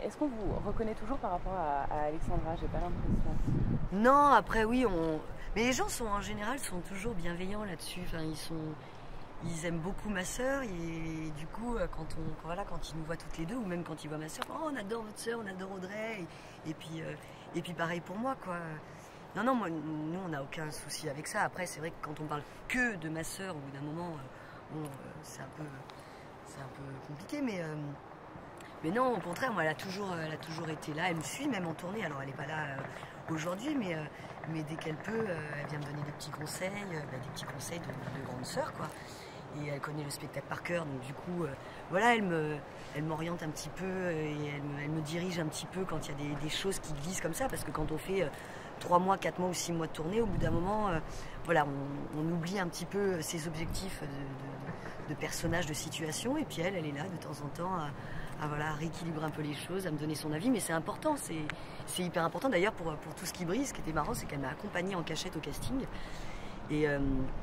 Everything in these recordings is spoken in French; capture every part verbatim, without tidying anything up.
est-ce qu'on vous reconnaît toujours par rapport à, à Alexandra? J'ai pas l'impression. Non, après oui, on... mais les gens sont en général sont toujours bienveillants là-dessus. Enfin, ils sont, ils aiment beaucoup ma sœur et du coup, quand on, quand, voilà, quand ils nous voient toutes les deux ou même quand ils voient ma sœur, oh, on adore votre sœur, on adore Audrey. Et, et puis, euh, et puis pareil pour moi, quoi. Non, non, moi, nous, on n'a aucun souci avec ça. Après, c'est vrai que quand on parle que de ma sœur, au bout d'un moment, bon, euh, c'est un peu, c'est un peu compliqué, mais. Euh, Mais non, au contraire, moi, elle a toujours, elle a toujours été là. Elle me suit même en tournée. Alors, elle n'est pas là euh, aujourd'hui, mais, euh, mais dès qu'elle peut, euh, elle vient me donner des petits conseils, euh, bah, des petits conseils de, de grande sœur, quoi. Et elle connaît le spectacle par cœur, donc du coup, euh, voilà, elle me, elle m'oriente un petit peu euh, et elle me, elle me dirige un petit peu quand il y a des, des choses qui glissent comme ça, parce que quand on fait euh, trois mois, quatre mois ou six mois de tournée, au bout d'un moment, euh, voilà, on, on oublie un petit peu ses objectifs de, de, de personnage, de situation, et puis elle, elle est là de temps en temps à, à, voilà, à rééquilibrer un peu les choses, à me donner son avis, mais c'est important, c'est, c'est hyper important. D'ailleurs, pour, pour tout ce qui brille, ce qui était marrant, c'est qu'elle m'a accompagnée en cachette au casting, et euh,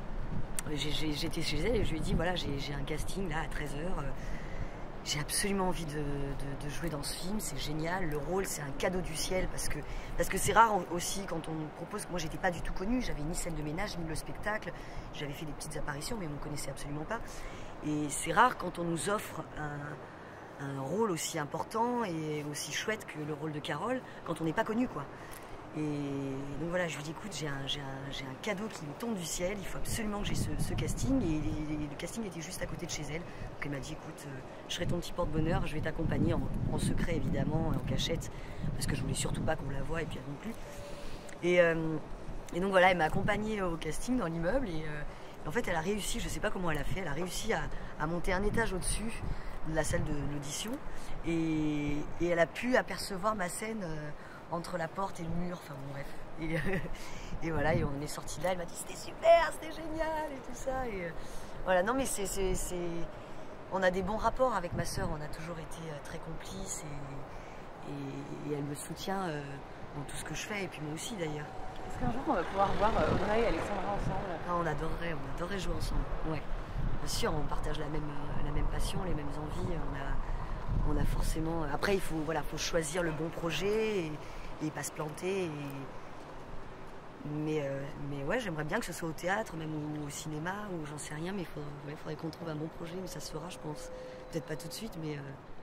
j'étais chez elle et je lui ai dit, voilà, j'ai un casting là à treize heures, euh, j'ai absolument envie de, de, de jouer dans ce film, c'est génial, le rôle c'est un cadeau du ciel, parce que parce que c'est rare aussi quand on me propose, moi j'étais pas du tout connue, j'avais ni scène de ménage, ni le spectacle, j'avais fait des petites apparitions mais on me connaissait absolument pas, et c'est rare quand on nous offre un, un rôle aussi important et aussi chouette que le rôle de Carole, quand on n'est pas connu, quoi. Et donc voilà, je lui dis, écoute, j'ai un, un, un cadeau qui me tombe du ciel, il faut absolument que j'ai ce, ce casting. Et, et, et le casting était juste à côté de chez elle. Donc elle m'a dit, écoute, euh, je serai ton petit porte-bonheur, je vais t'accompagner en, en secret évidemment, en cachette, parce que je voulais surtout pas qu'on la voie et puis elle non plus. Et, euh, et donc voilà, elle m'a accompagnée au casting dans l'immeuble et, euh, et en fait elle a réussi, je sais pas comment elle a fait, elle a réussi à, à monter un étage au-dessus de la salle de l'audition et, et elle a pu apercevoir ma scène euh, entre la porte et le mur, enfin bon bref. Et, euh, et voilà, et on est sorti de là, elle m'a dit c'était super, c'était génial et tout ça. Et euh, voilà, non mais c'est, c'est, c'est... on a des bons rapports avec ma sœur, on a toujours été euh, très complices et, et, et elle me soutient euh, dans tout ce que je fais, et puis moi aussi d'ailleurs. Est-ce qu'un jour on va pouvoir voir Audrey et Alexandra ensemble? Ah, on adorerait, on adorerait jouer ensemble, ouais. Bien sûr, on partage la même, la même passion, les mêmes envies, on a, on a forcément... Après, il faut, voilà, faut choisir le bon projet et, et pas se planter. Et... Mais, euh, mais ouais, j'aimerais bien que ce soit au théâtre, même au, au cinéma, ou j'en sais rien, mais il faudrait, ouais, faudrait qu'on trouve un bon projet, mais ça se fera, je pense. Peut-être pas tout de suite, mais... Euh...